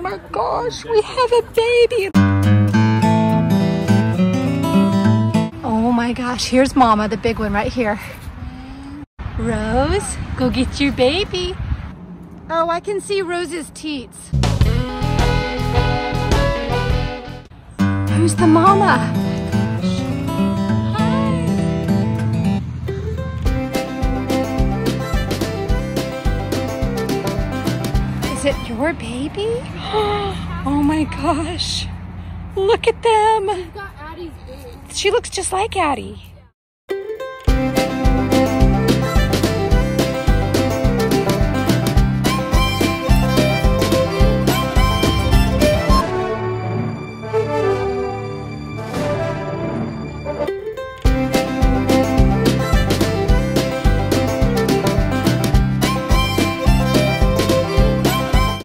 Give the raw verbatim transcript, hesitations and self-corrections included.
my gosh, we have a baby. Oh my gosh, here's Mama, the big one right here. Rose, go get your baby. Oh, I can see Rose's teats. Who's the mama? Hi. Is it your baby? Oh my gosh. Look at them. She's got Addie's age. She looks just like Addie.